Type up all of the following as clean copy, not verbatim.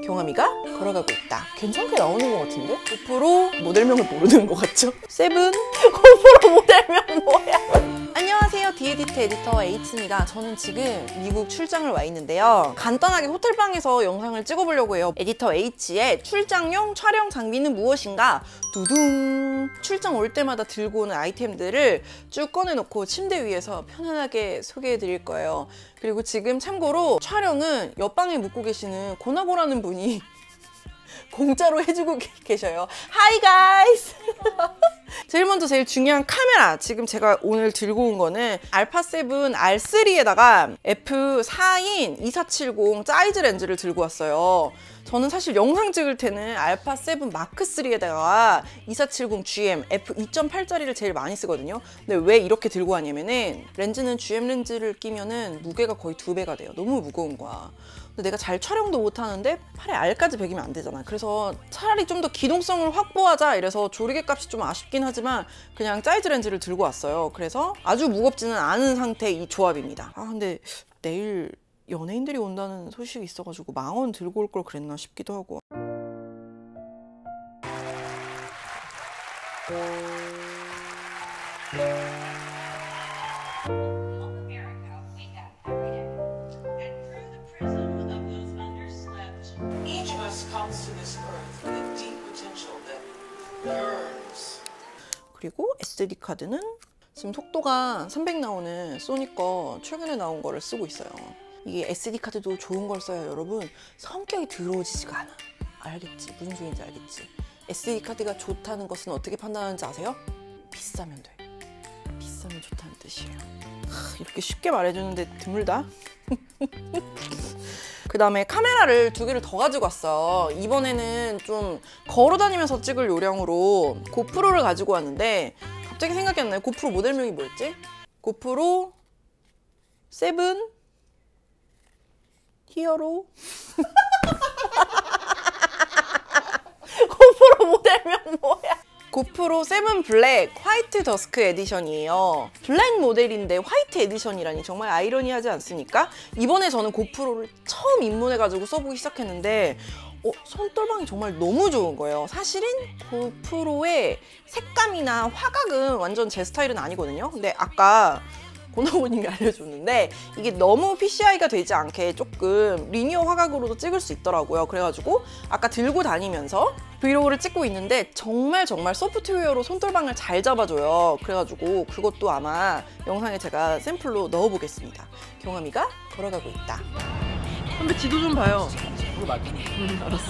경험이가 걸어가고 있다. 괜찮게 나오는 것 같은데? 고프로 모델명을 모르는 것 같죠? 세븐 고프로 모델명 뭐야? 안녕하세요, 디에디트 에디터 H입니다. 저는 지금 미국 출장을 와 있는데요. 간단하게 호텔방에서 영상을 찍어보려고 해요. 에디터 H의 출장용 촬영 장비는 무엇인가? 두둥! 출장 올 때마다 들고 오는 아이템들을 쭉 꺼내놓고 침대 위에서 편안하게 소개해드릴 거예요. 그리고 지금 참고로 촬영은 옆방에 묵고 계시는 고나고라는 분이 공짜로 해주고 계셔요. 하이 가이스! 제일 먼저 제일 중요한 카메라. 지금 제가 오늘 들고 온 거는 알파7 R3에다가 f4인 2470 사이즈 렌즈를 들고 왔어요. 저는 사실 영상 찍을 때는 알파7 마크3에다가 2470GM f2.8짜리를 제일 많이 쓰거든요. 근데 왜 이렇게 들고 왔냐면은 렌즈는 GM 렌즈를 끼면은 무게가 거의 2배가 돼요. 너무 무거운 거야. 근데 내가 잘 촬영도 못하는데 팔에 알까지 베기면 안 되잖아. 그래서 차라리 좀 더 기동성을 확보하자 이래서 조리개 값이 좀 아쉽긴 하지만 그냥 사이즈 렌즈를 들고 왔어요. 그래서 아주 무겁지는 않은 상태의 이 조합입니다. 아 근데 내일 연예인들이 온다는 소식이 있어가지고 망원 들고 올 걸 그랬나 싶기도 하고. 그리고 SD카드는 지금 속도가 300 나오는 소니 거 최근에 나온 거를 쓰고 있어요. 이게 SD카드도 좋은 걸 써요, 여러분. 성격이 더러워지지가 않아. 알겠지? 무슨 소리인지 알겠지? SD카드가 좋다는 것은 어떻게 판단하는지 아세요? 비싸면 돼. 비싸면 좋다는 뜻이에요. 이렇게 쉽게 말해주는데 드물다? 그 다음에 카메라를 2개를 더 가지고 왔어. 이번에는 좀 걸어다니면서 찍을 요량으로 고프로를 가지고 왔는데 갑자기 생각이 안 나요. 고프로 모델명이 뭐였지? 고프로 7 히어로 고프로 모델명 뭐야? 고프로 7 블랙 화이트 더스크 에디션이에요. 블랙 모델인데 화이트 에디션이라니 정말 아이러니하지 않습니까? 이번에 저는 고프로를 처음 입문해가지고 써보기 시작했는데 손떨방이 정말 너무 좋은 거예요. 사실은 고프로의 색감이나 화각은 완전 제 스타일은 아니거든요. 근데 아까 고나고님이 알려줬는데 이게 너무 PCI가 되지 않게 조금 리니어 화각으로도 찍을 수 있더라고요. 그래가지고 아까 들고 다니면서 브이로그를 찍고 있는데 정말 소프트웨어로 손떨방을 잘 잡아줘요. 그래가지고 그것도 아마 영상에 제가 샘플로 넣어보겠습니다. 경험이가 걸어가고 있다. 선배 지도 좀 봐요. 그거 맞지? 알았어.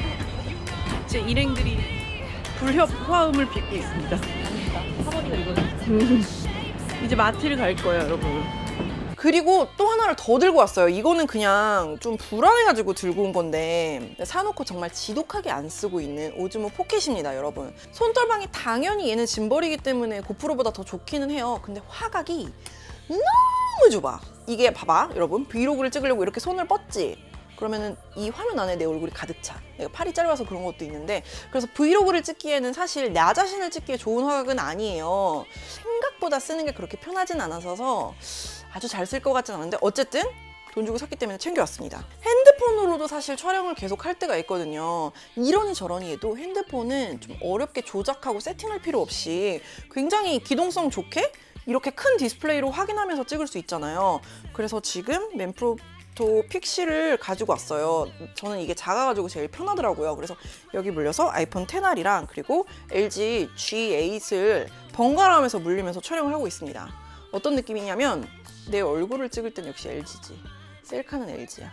제 일행들이 불협 화음을 빚고 있습니다. 사모니가 이거는 이제 마트를 갈 거예요, 여러분. 그리고 또 하나를 더 들고 왔어요. 이거는 그냥 좀 불안해가지고 들고 온 건데 사놓고 정말 지독하게 안 쓰고 있는 오즈모 포켓입니다, 여러분. 손떨방이 당연히 얘는 짐벌이기 때문에 고프로보다 더 좋기는 해요. 근데 화각이 너무 좁아. 이게 봐봐, 여러분. 브이로그를 찍으려고 이렇게 손을 뻗지? 그러면은 이 화면 안에 내 얼굴이 가득 차. 내가 팔이 짧아서 그런 것도 있는데 그래서 브이로그를 찍기에는 사실 나 자신을 찍기에 좋은 화각은 아니에요. 생각보다 쓰는 게 그렇게 편하진 않아서 아주 잘 쓸 것 같진 않은데 어쨌든 돈 주고 샀기 때문에 챙겨왔습니다. 핸드폰으로도 사실 촬영을 계속 할 때가 있거든요. 이러니 저러니 해도 핸드폰은 좀 어렵게 조작하고 세팅할 필요 없이 굉장히 기동성 좋게 이렇게 큰 디스플레이로 확인하면서 찍을 수 있잖아요. 그래서 지금 맨프로 픽시를 가지고 왔어요. 저는 이게 작아가지고 제일 편하더라고요. 그래서 여기 물려서 아이폰 XR이랑 그리고 LG G8을 번갈아 가면서 물리면서 촬영을 하고 있습니다. 어떤 느낌이냐면 내 얼굴을 찍을 땐 역시 LG지. 셀카는 LG야.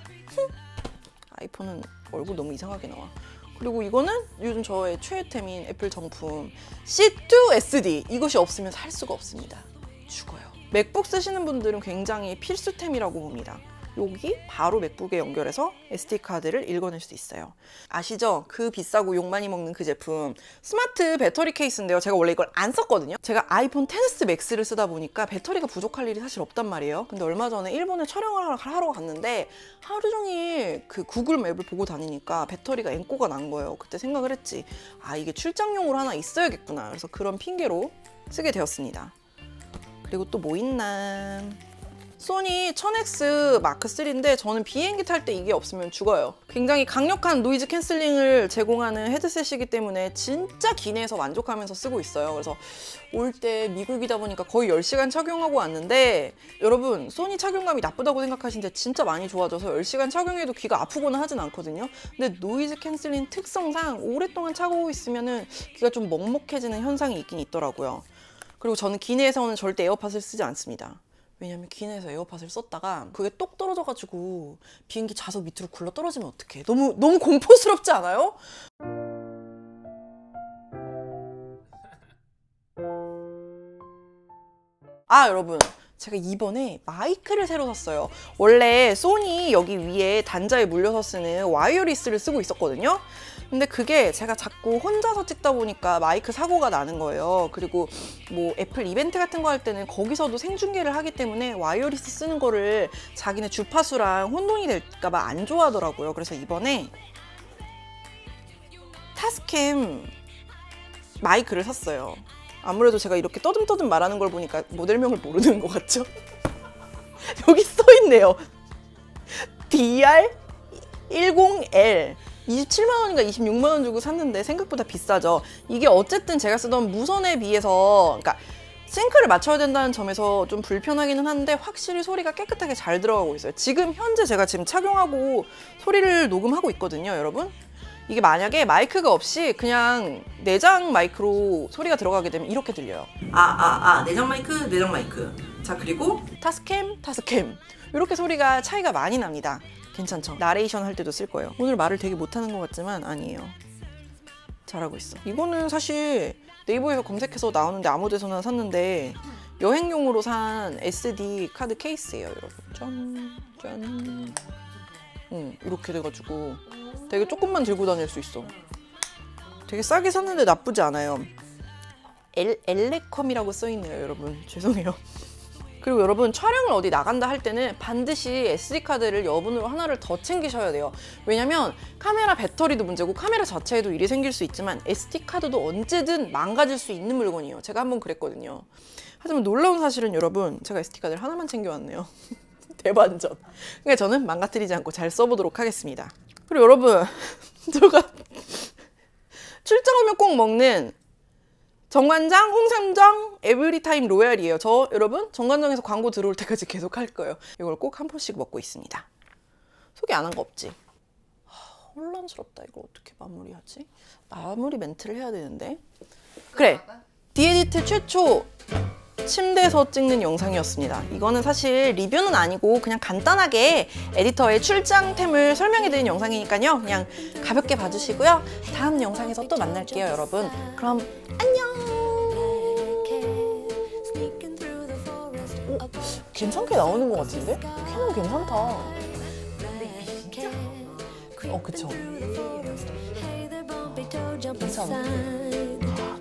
아이폰은 얼굴 너무 이상하게 나와. 그리고 이거는 요즘 저의 최애템인 애플 정품 C2 SD. 이것이 없으면 살 수가 없습니다. 죽어요. 맥북 쓰시는 분들은 굉장히 필수템이라고 봅니다. 여기 바로 맥북에 연결해서 SD카드를 읽어낼 수 있어요. 아시죠? 그 비싸고 욕 많이 먹는 그 제품. 스마트 배터리 케이스인데요. 제가 원래 이걸 안 썼거든요. 제가 아이폰 XS 맥스를 쓰다 보니까 배터리가 부족할 일이 사실 없단 말이에요. 근데 얼마 전에 일본에 촬영을 하러 갔는데 하루 종일 그 구글 맵을 보고 다니니까 배터리가 앵꼬가 난 거예요. 그때 생각을 했지. 아, 이게 출장용으로 하나 있어야겠구나. 그래서 그런 핑계로 쓰게 되었습니다. 그리고 또 뭐 있나? 소니 1000X 마크3인데 저는 비행기 탈 때 이게 없으면 죽어요. 굉장히 강력한 노이즈 캔슬링을 제공하는 헤드셋이기 때문에 진짜 기내에서 만족하면서 쓰고 있어요. 그래서 올 때 미국이다 보니까 거의 10시간 착용하고 왔는데 여러분 소니 착용감이 나쁘다고 생각하시는데 진짜 많이 좋아져서 10시간 착용해도 귀가 아프거나 하진 않거든요. 근데 노이즈 캔슬링 특성상 오랫동안 차고 있으면은 귀가 좀 먹먹해지는 현상이 있긴 있더라고요. 그리고 저는 기내에서는 절대 에어팟을 쓰지 않습니다. 왜냐면 기내에서 에어팟을 썼다가 그게 똑 떨어져가지고 비행기 좌석 밑으로 굴러 떨어지면 어떡해. 너무 공포스럽지 않아요? 아 여러분 제가 이번에 마이크를 새로 샀어요. 원래 소니 여기 위에 단자에 물려서 쓰는 와이어리스를 쓰고 있었거든요. 근데 그게 제가 자꾸 혼자서 찍다 보니까 마이크 사고가 나는 거예요. 그리고 뭐 애플 이벤트 같은 거 할 때는 거기서도 생중계를 하기 때문에 와이어리스 쓰는 거를 자기네 주파수랑 혼동이 될까 봐 안 좋아하더라고요. 그래서 이번에 타스캠 마이크를 샀어요. 아무래도 제가 이렇게 떠듬떠듬 말하는 걸 보니까 모델명을 모르는 것 같죠? 여기 써있네요. DR10L 27만 원인가 26만 원 주고 샀는데 생각보다 비싸죠. 이게 어쨌든 제가 쓰던 무선에 비해서 그러니까 싱크를 맞춰야 된다는 점에서 좀 불편하기는 한데 확실히 소리가 깨끗하게 잘 들어가고 있어요. 지금 현재 제가 지금 착용하고 소리를 녹음하고 있거든요, 여러분. 이게 만약에 마이크가 없이 그냥 내장 마이크로 소리가 들어가게 되면 이렇게 들려요. 내장 마이크. 자, 그리고 타스캠. 이렇게 소리가 차이가 많이 납니다. 괜찮죠? 나레이션 할 때도 쓸 거예요. 오늘 말을 되게 못하는 것 같지만 아니에요. 잘하고 있어. 이거는 사실 네이버에서 검색해서 나오는데 아무 데서나 샀는데 여행용으로 산 SD 카드 케이스예요, 여러분. 짠. 이렇게 돼가지고 되게 조금만 들고 다닐 수 있어. 되게 싸게 샀는데 나쁘지 않아요. 엘레컴이라고 써있네요, 여러분. 죄송해요. 그리고 여러분 촬영을 어디 나간다 할 때는 반드시 SD카드를 여분으로 하나를 더 챙기셔야 돼요. 왜냐면 카메라 배터리도 문제고 카메라 자체에도 일이 생길 수 있지만 SD카드도 언제든 망가질 수 있는 물건이에요. 제가 한번 그랬거든요. 하지만 놀라운 사실은 여러분 제가 SD카드를 하나만 챙겨왔네요. 대반전. 그러니까 저는 망가뜨리지 않고 잘 써보도록 하겠습니다. 그리고 여러분 제가 출장 오면 꼭 먹는 정관장, 홍삼정, 에브리타임 로얄이에요. 저 여러분 정관장에서 광고 들어올 때까지 계속 할 거예요. 이걸 꼭 한 포씩 먹고 있습니다. 소개 안 한 거 없지? 혼란스럽다. 이거 어떻게 마무리하지? 마무리 멘트를 해야 되는데. 그래. 디에디트 최초 침대에서 찍는 영상이었습니다. 이거는 사실 리뷰는 아니고 그냥 간단하게 에디터의 출장템을 설명해드린 영상이니까요. 그냥 가볍게 봐주시고요. 다음 영상에서 또 만날게요, 여러분. 그럼 안녕! 괜찮게 나오는 것 같은데? 캐논 괜찮다. 그쵸. 괜찮아.